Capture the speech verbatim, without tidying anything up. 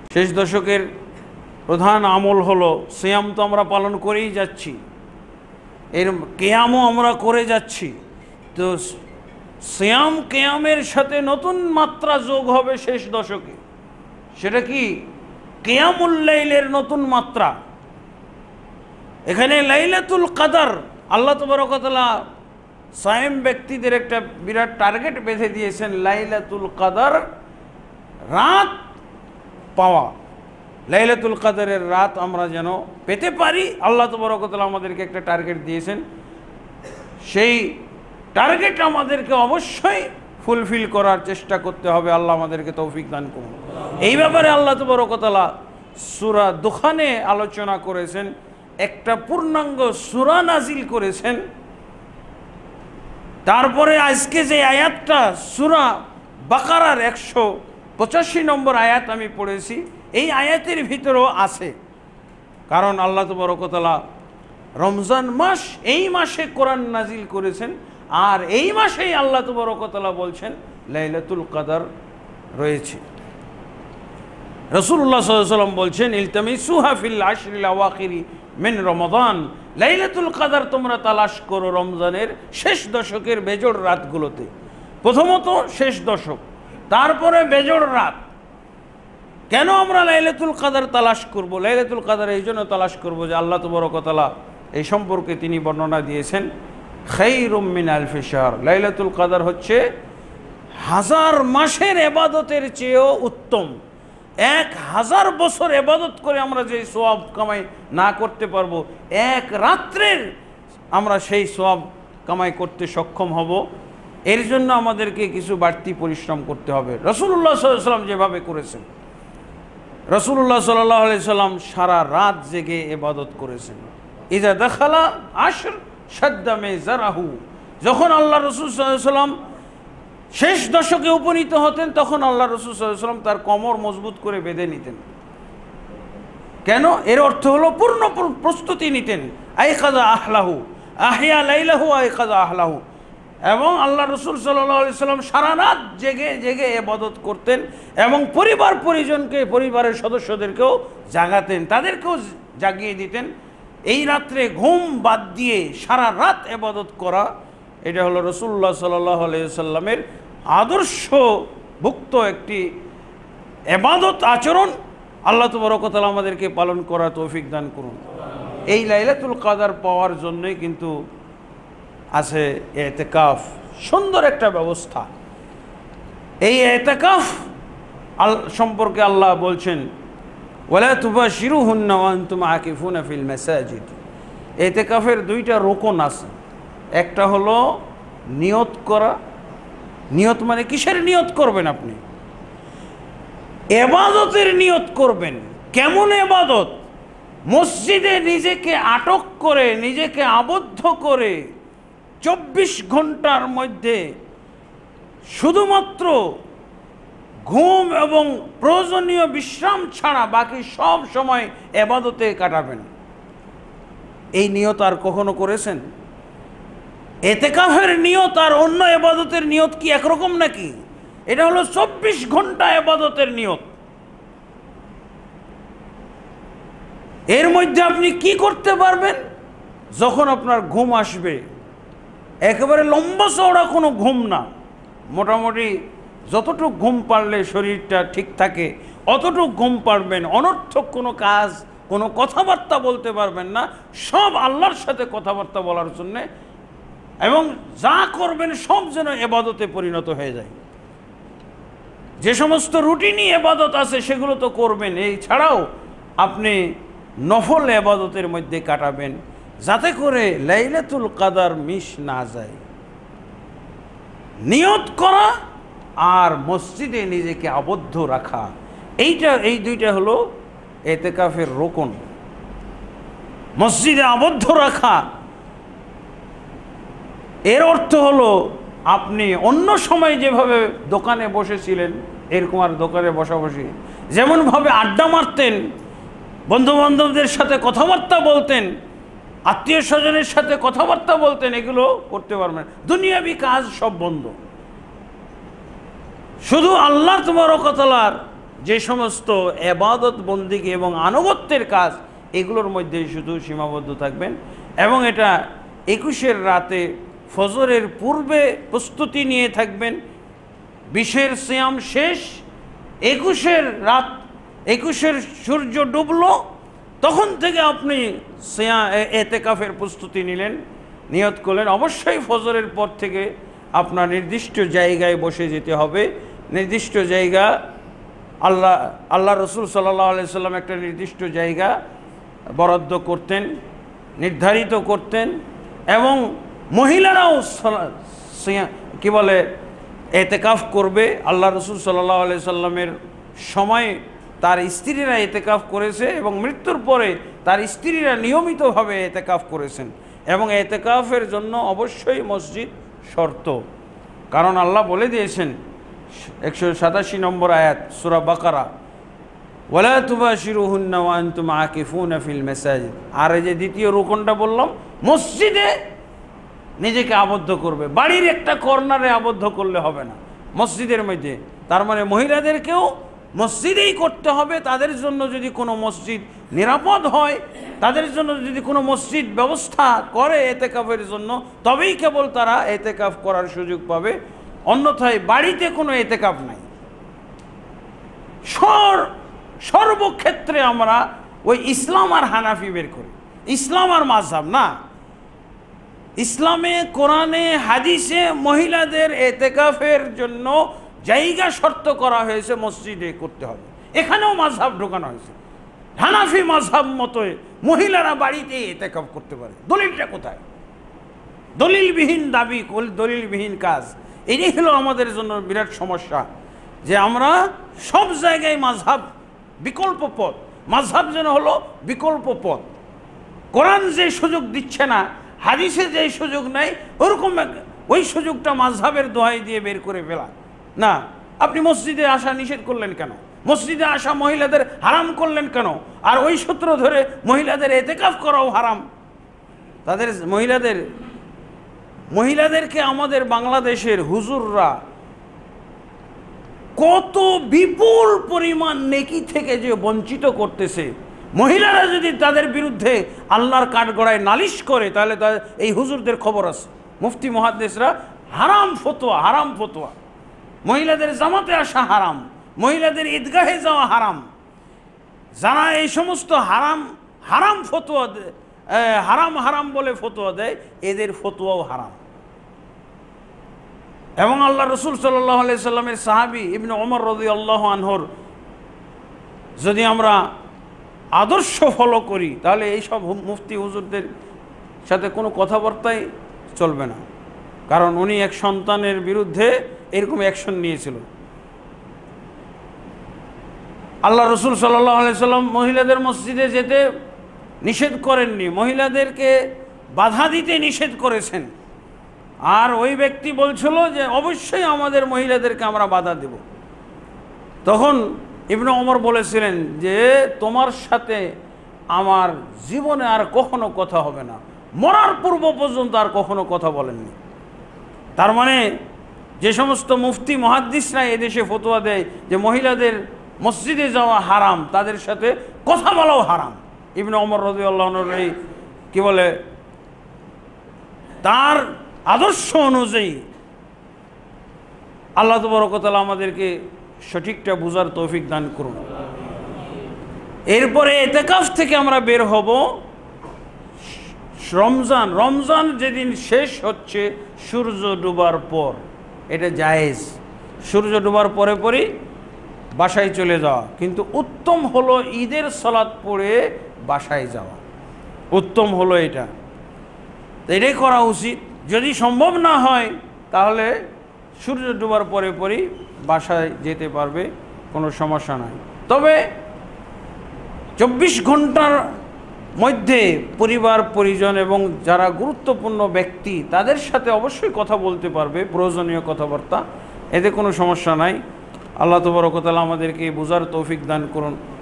শেষ দশকের প্রধান আমল হলো সিয়াম। তো আমরা পালন করেই যাচ্ছি, এর কেয়ামও আমরা করে যাচ্ছি। তো সিয়াম কেয়ামের সাথে নতুন মাত্রা যোগ হবে শেষ দশকে। সেটা কি? কিয়ামুল লাইলের নতুন মাত্রা। এখানে লাইলাতুল কদর আল্লাহ তাবারক ওয়া তাআলা সায়েম ব্যক্তিদের একটা বিরাট টার্গেট বেঁধে দিয়েছেন, লাইলাতুল কদর রাত পাওয়া। লাইলাতুল কদরের রাত আমরা যেন পেতে পারি, আল্লাহ তাবারক ওয়া তাআলা আমাদেরকে একটা টার্গেট দিয়েছেন। সেই টার্গেট আমাদেরকে অবশ্যই ফুলফিল করার চেষ্টা করতে হবে। আল্লাহ আমাদেরকে তৌফিক দান করুন। এই ব্যাপারে আল্লাহ তাবারক ওয়া তাআলা সূরা দুখানে আলোচনা করেছেন, একটা পূর্ণাঙ্গ সূরা নাজিল করেছেন। তারপরে আজকে যে আয়াতটা সূরা বাকারার একশো পঁচাশি নম্বর আয়াত আমি পড়েছি, এই আয়াতের ভিতরেও আছে। কারণ আল্লাহ তাবারক ওয়া তাআলা রমজান মাস, এই মাসে কোরআন নাজিল করেছেন, আর এই মাসেই আল্লাহ তাবারক ওয়া তাআলা বলছেন লাইলাতুল কদর রয়েছে। রাসূলুল্লাহ সাল্লাল্লাহু আলাইহি ওয়াসাল্লাম বলছেন ইলতামিসুহা ফিল আশরিল আওয়াখিরি মিন রমাদান, লাইলাতুল কদর তোমরা তালাশ করো রমজানের শেষ দশকের বেজোড় রাতগুলোতে। প্রথমত শেষ দশক, তারপরে বেজোড় রাত। কেন আমরা লাইলাতুল কদর তালাশ করব? লাইলাতুল কদর এই জন্য তালাশ করব যে আল্লাহ তাবারক ওয়া তাআলা এই সম্পর্কে তিনি বর্ণনা দিয়েছেন, খায়রুম মিন আলফি শাহর। লাইলাতুল কদর হচ্ছে হাজার মাসের ইবাদতের চেয়েও উত্তম। এক হাজার বছর ইবাদত করে আমরা যে সওয়াব কামাই না করতে পারবো, এক রাত্রের আমরা সেই সওয়াব কামাই করতে সক্ষম হব। এর জন্য আমাদেরকে কিছু বাড়তি পরিশ্রম করতে হবে। রাসূলুল্লাহ সাল্লাল্লাহু আলাইহি ওয়াসাল্লাম যেভাবে করেছেন, রাসূলুল্লাহ সাল্লাল্লাহু আলাইহি ওয়াসাল্লাম সারা রাত জেগে ইবাদত করেছেন। ইজা দাখালা আশর শাদ্দা মিজারাহু, যখন আল্লাহ রাসূল সাল্লাল্লাহু আলাইহি ওয়াসাল্লাম শেষ দশকে উপনীত হতেন, তখন আল্লাহ রাসূল সাল্লাল্লাহু আলাইহি ওয়াসাল্লাম তার কোমর মজবুত করে বেঁধে নিতেন। কেন? এর অর্থ হলো পূর্ণ প্রস্তুতি নিতেন। আইকাযা আহলাহু, আহিয়া লাইলাহু আইকাযা আহলাহু। এবং আল্লাহ রাসূল সাল্লাল্লাহু আলাইহি ওয়াসাল্লাম সারা রাত জেগে জেগে ইবাদত করতেন এবং পরিবার পরিজনকে, পরিবারের সদস্যদেরকেও জাগাতেন, তাদেরকেও জাগিয়ে দিতেন। এই রাত্রে ঘুম বাদ দিয়ে সারা রাত ইবাদত করা, এটা হলো রাসূলুল্লাহ সাল্লাল্লাহু আলাইহি ওয়াসাল্লামের আদর্শভুক্ত একটি ইবাদত আচরণ। আল্লাহ তাবারক ওয়া তাআলা আমাদেরকে পালন করা তৌফিক দান করুন। এই লাইলাতুল কদর পাওয়ার জন্যই কিন্তু আছে ইতিকাফ, সুন্দর একটা ব্যবস্থা। এই ইতিকাফ আল সম্পর্কে আল্লাহ বলছেন, ওয়ালা তুবাশিরুহুন্না ওয়া আনতুম আকিফুনা ফিল মাসাজিদ। ইতিকাফের দুইটা রোকন আছে। একটা হলো নিয়ত করা। নিয়ত মানে কিসের নিয়ত করবেন? আপনি ইবাদতের নিয়ত করবেন। কেমন ইবাদত? মসজিদে নিজেকে আটক করে, নিজেকে আবদ্ধ করে চব্বিশ ঘন্টার মধ্যে শুধুমাত্র ঘুম এবং প্রয়োজনীয় বিশ্রাম ছাড়া বাকি সব সময় ইবাদতে কাটাবেন। এই নিয়ত আর কখনো করেছেন? ইতিকাফের নিয়ত আর অন্য ইবাদতের নিয়ত কি একরকম নাকি? এটা হলো চব্বিশ ঘন্টা ইবাদতের নিয়ত। এর মধ্যে আপনি কি করতে পারবেন? যখন আপনার ঘুম আসবে, একেবারে লম্বা চওড়া কোনো ঘুম না, মোটামুটি যতটুকু ঘুম পারলে শরীরটা ঠিক থাকে অতটুকু ঘুম পারবেন। অনর্থক কোনো কাজ, কোনো কথাবার্তা বলতে পারবেন না, সব আল্লাহর সাথে কথাবার্তা বলার জন্যে। এবং যা করবেন সব যেন ইবাদতে পরিণত হয়ে যায়। যে সমস্ত রুটিনি ইবাদত আছে সেগুলো তো করবেন, এই ছাড়াও আপনি নফল ইবাদতের মধ্যে কাটাবেন, যাতে করে লাইলাতুল কদর মিস না যায়। নিয়ত করা আর মসজিদে নিজেকে আবদ্ধ রাখা, এইটা এই দুইটা হলো ইতিকাফের রোকন। মসজিদে আবদ্ধ রাখা এর অর্থ হলো আপনি অন্য সময় যেভাবে দোকানে বসেছিলেন, এরকম আর দোকানে বসাবসি, যেমনভাবে আড্ডা মারতেন, বন্ধুবান্ধবদের সাথে কথাবার্তা বলতেন, আত্মীয় স্বজনের সাথে কথাবার্তা বলতেন, এগুলো করতে পারবেন। দুনিয়াবি কাজ সব বন্ধ। শুধু আল্লাহ তাবারক ওয়া তাআলার যে সমস্ত ইবাদত বন্দিগি এবং আনুগত্যের কাজ এগুলোর মধ্যে শুধু সীমাবদ্ধ থাকবেন। এবং এটা একুশের রাতে ফজরের পূর্বে প্রস্তুতি নিয়ে থাকবেন। বিশের সিয়াম শেষ, একুশের রাত, একুশের সূর্য ডুবলো, তখন থেকে আপনি সিয়া এতেকাফের প্রস্তুতি নিলেন, নিয়ত করলেন। অবশ্যই ফজরের পর থেকে আপনার নির্দিষ্ট জায়গায় বসে যেতে হবে। নির্দিষ্ট জায়গা আল্লাহ আল্লাহ রসুল সাল্লাল্লাহু আলাইহি সাল্লাম একটা নির্দিষ্ট জায়গা বরাদ্দ করতেন, নির্ধারিত করতেন। এবং মহিলারাও কি বলে এতেকাফ করবে। আল্লাহ রসুল সাল্লাল্লাহু আলাইহি সাল্লামের সময় তার স্ত্রীরা এতেকাফ করেছে এবং মৃত্যুর পরে তার স্ত্রীরা নিয়মিতভাবে এতেকাফ করেছেন। এবং এতেকাফের জন্য অবশ্যই মসজিদ শর্ত, কারণ আল্লাহ বলে দিয়েছেন একশো সাতাশি নম্বর আয়াত সূরা বাকারা, ওয়ালা তুবাশিরুহুন্না ওয়া আনতুম আকিফুনা ফিল মাসাজিদ। আর এই যে দ্বিতীয় রুকনটা বললাম, মসজিদে নিজেকে আবদ্ধ করবে, বাড়ির একটা কর্নারে আবদ্ধ করলে হবে না, মসজিদের মধ্যে। তার মানে মহিলাদেরকেও মসজিদেই করতে হবে। তাদের জন্য যদি কোনো মসজিদ নিরাপদ হয়, তাদের জন্য যদি কোনো মসজিদ ব্যবস্থা করে এতেকাফের জন্য, তবেই কেবল তারা এতেকাফ করার সুযোগ পাবে। অন্যথায় বাড়িতে কোনো এতেকাফ নাই। সর সর্বক্ষেত্রে আমরা ওই ইসলাম আর হানাফি বের করি, ইসলাম আর মাযহাব না। ইসলামে, কোরআনে, হাদিসে মহিলাদের এতেকাফের জন্য জায়গা শর্ত করা হয়েছে, মসজিদে করতে হবে। এখানেও মাযহাব ঢোকানো হয়েছে। হানাফি মাযহাব মতো মহিলারা বাড়িতে এতেকাফ করতে পারে। দলিলটা কোথায়? দলিলবিহীন দাবি, দলিলবিহীন কাজ, এটাই হলো আমাদের জন্য বিরাট সমস্যা, যে আমরা সব জায়গায় মাযহাব বিকল্প পথ। মাযহাব যেন হলো বিকল্প পথ। কোরআন যে সুযোগ দিচ্ছে না, হাদিসে যে সুযোগ নাই, ওরকম ওই সুযোগটা মাযহাবের দোহাই দিয়ে বের করে ফেলা না। আপনি মসজিদে আসা নিষেধ করলেন কেন? মসজিদে আসা মহিলাদের হারাম করলেন কেন? আর ওই সূত্র ধরে মহিলাদের এতেকাফ করাও হারাম। তাদের মহিলাদের মহিলাদেরকে আমাদের বাংলাদেশের হুজুররা কত বিপুল পরিমাণ নেকি থেকে যে বঞ্চিত করতেছে। মহিলারা যদি তাদের বিরুদ্ধে আল্লাহর কাঠগড়ায় নালিশ করে, তাহলে এই হুজুরদের খবর আছে। মুফতি মুহাদ্দিসরা হারাম ফতোয়া, হারাম ফতোয়া। মহিলাদের জামাতে আসা হারাম, মহিলাদের ঈদগাহে যাওয়া হারাম। যারা এই সমস্ত হারাম হারাম ফতোয়া হারাম হারাম বলে ফতোয়া দেয়, এদের ফতোয়াও হারাম। এবং আল্লাহ রসুল সাল্লাল্লাহু আলাইহি সাল্লামের সাহাবী ইবনে ওমর রাদিয়াল্লাহু আনহুর যদি আমরা আদর্শ ফলো করি, তাহলে এইসব মুফতি হুজুরদের সাথে কোনো কথাবার্তাই চলবে না। কারণ উনি এক সন্তানের বিরুদ্ধে এরকম অ্যাকশন নিয়েছিল। আল্লাহ রসুল সাল্লাল্লাহু আলাইহি সাল্লাম মহিলাদের মসজিদে যেতে নিষেধ করেননি, মহিলাদেরকে বাধা দিতে নিষেধ করেছেন। আর ওই ব্যক্তি বলছিল যে অবশ্যই আমাদের মহিলাদেরকে আমরা বাধা দেব। তখন ইবনে ওমর বলেছিলেন যে তোমার সাথে আমার জীবনে আর কখনো কথা হবে না, মরার পূর্ব পর্যন্ত আর কখনো কথা বলেননি। তার মানে যে সমস্ত মুফতি মুহাদ্দিসরা এদেশে ফতোয়া দেয় যে মহিলাদের মসজিদে যাওয়া হারাম, তাদের সাথে কথা বলাও হারাম। ইবনে ওমর রাদিয়াল্লাহু আনহু এই কি বলে তার আদর্শ অনুযায়ী আল্লাহ তাবারক ওয়া তাআলা আমাদেরকে সঠিকটা বুঝার তৌফিক দান করুন। এরপরে ইতিকাফ থেকে আমরা বের হব রমজান। রমজান যেদিন শেষ হচ্ছে সূর্য ডুবার পর, এটা জায়েজ। সূর্য ডুবার পরে পরই বাসায় চলে যাওয়া, কিন্তু উত্তম হলো ঈদের সালাত পড়ে বাসায় যাওয়া, উত্তম হলো এটা। এটাই করা উচিত। যদি সম্ভব না হয় তাহলে সূর্য ডুবার পরে পরই বাসায় যেতে পারবে, কোনো সমস্যা নাই। তবে চব্বিশ ঘন্টার মধ্যে পরিবার পরিজন এবং যারা গুরুত্বপূর্ণ ব্যক্তি তাদের সাথে অবশ্যই কথা বলতে পারবে, প্রয়োজনীয় কথাবার্তা, এতে কোনো সমস্যা নাই। আল্লাহ তাবারক ওয়া তাআলা আমাদেরকে বুঝার তৌফিক দান করুন।